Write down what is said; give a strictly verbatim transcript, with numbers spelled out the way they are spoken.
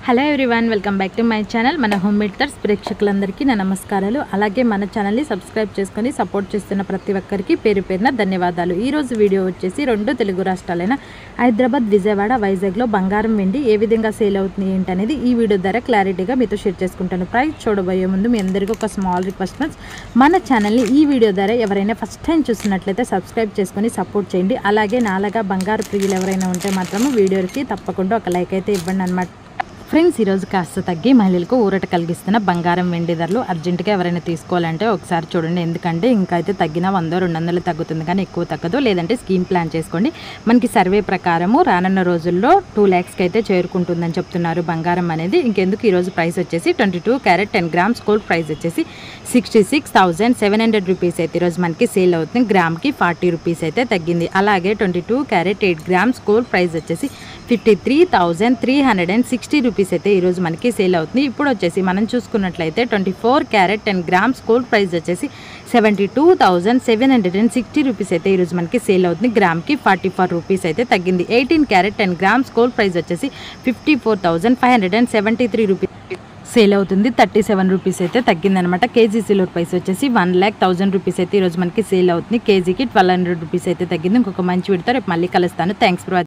Hello everyone, welcome back to my channel. మన home makers ప్రేక్షకులందరికీ నా నమస్కారాలు. అలాగే మన ఛానల్ని సబ్స్క్రైబ్ చేసుకొని సపోర్ట్ చేస్తున్న ప్రతి ఒక్కరికి పేరు పేరున ధన్యవాదాలు. ఈరోజు వీడియో వచ్చేసి రెండు తెలుగు రాష్ట్రాలైన హైదరాబాద్, విజయవాడ, వైజాగ్లో బంగారం వెండి ఏ విధంగా సేల్ అవుతుంది ఏంటనేది ఈ వీడియో ద్వారా క్లారిటీగా మీతో షేర్ చేసుకుంటాను. ప్రైస్ చూడబోయే ముందు మీ అందరికీ ఒక స్మాల్ రిక్వెస్ట్ ఫ్రెండ్స్, మన ఛానల్ని ఈ వీడియో ద్వారా ఎవరైనా ఫస్ట్ టైం చూస్తున్నట్లయితే సబ్స్క్రైబ్ చేసుకొని సపోర్ట్ చేయండి. అలాగే నాలాగా బంగారు ప్రియులు ఎవరైనా ఉంటే మాత్రము వీడియోకి తప్పకుండా ఒక లైక్ అయితే ఇవ్వండి అన్నమాట. ఫ్రెండ్స్, ఈరోజు కాస్త తగ్గి మహిళలకు ఊరట కలిగిస్తున్న బంగారం వెండి ధరలు అర్జెంటుగా ఎవరైనా తీసుకోవాలంటే ఒకసారి చూడండి. ఎందుకంటే ఇంకా అయితే తగ్గిన వంద రెండు వందలు తగ్గుతుంది, కానీ ఎక్కువ తగ్గదు. లేదంటే స్కీమ్ ప్లాన్ చేసుకోండి. మనకి సర్వే ప్రకారము రానున్న రోజుల్లో టూ ల్యాక్స్కి అయితే చేరుకుంటుందని చెప్తున్నారు బంగారం అనేది. ఇంకెందుకు ఈరోజు ప్రైస్ వచ్చేసి twenty two carat ten grams gold price వచ్చేసి sixty six thousand seven hundred rupees అయితే ఈరోజు మనకి సేల్ అవుతుంది. గ్రామ్కి ఫార్టీ రూపీస్ అయితే తగ్గింది. అలాగే twenty two carat eight grams gold price వచ్చేసి fifty three thousand three hundred and sixty rupees అయితే ఈరోజు మనకి సేల్ అవుతుంది. ఇప్పుడు వచ్చేసి మనం చూసుకున్నట్లయితే twenty four carat ten grams gold price వచ్చేసి seventy two thousand seven hundred and sixty rupees అయితే ఈరోజు మనకి సేల్ అవుతుంది. గ్రామ్కి ఫార్టీ ఫోర్ రూపీస్ అయితే తగ్గింది. Eighteen carat ten grams gold price వచ్చేసి fifty four thousand five hundred and seventy three rupees sale అవుతుంది. Thirty seven rupees అయితే తగ్గిందనమాట. కేజీ సిల్వర్ ప్రైస్ వచ్చేసి వన్ ల్యాక్ థౌసండ్ రూపీస్ అయితే ఈరోజు మనకి సేల్ అవుతుంది. కేజీకి ట్వెల్వ్ హండ్రెడ్ రూపీస్ అయితే తగ్గింది. ఇంకొక మంచి విడతా రేపు మళ్ళీ కలుస్తాను. Thanks for watching.